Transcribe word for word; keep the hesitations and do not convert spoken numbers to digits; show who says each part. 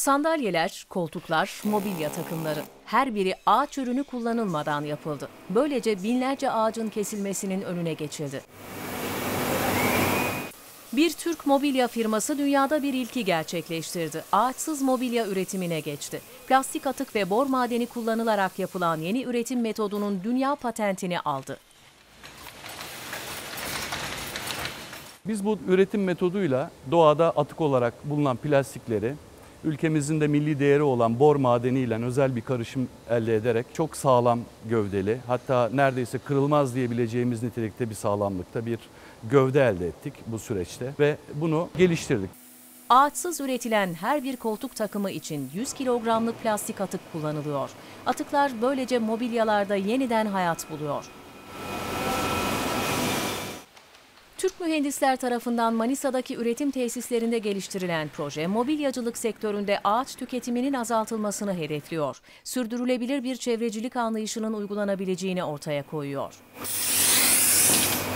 Speaker 1: Sandalyeler, koltuklar, mobilya takımları. Her biri ağaç ürünü kullanılmadan yapıldı. Böylece binlerce ağacın kesilmesinin önüne geçildi. Bir Türk mobilya firması dünyada bir ilki gerçekleştirdi. Ağaçsız mobilya üretimine geçti. Plastik atık ve bor madeni kullanılarak yapılan yeni üretim metodunun dünya patentini aldı.
Speaker 2: Biz bu üretim metoduyla doğada atık olarak bulunan plastikleri ülkemizin de milli değeri olan bor madeniyle özel bir karışım elde ederek çok sağlam gövdeli, hatta neredeyse kırılmaz diyebileceğimiz nitelikte bir sağlamlıkta bir gövde elde ettik bu süreçte ve bunu geliştirdik.
Speaker 1: Ağaçsız üretilen her bir koltuk takımı için yüz kilogramlık plastik atık kullanılıyor. Atıklar böylece mobilyalarda yeniden hayat buluyor. Türk mühendisler tarafından Manisa'daki üretim tesislerinde geliştirilen proje, mobilyacılık sektöründe ağaç tüketiminin azaltılmasını hedefliyor. Sürdürülebilir bir çevrecilik anlayışının uygulanabileceğini ortaya koyuyor.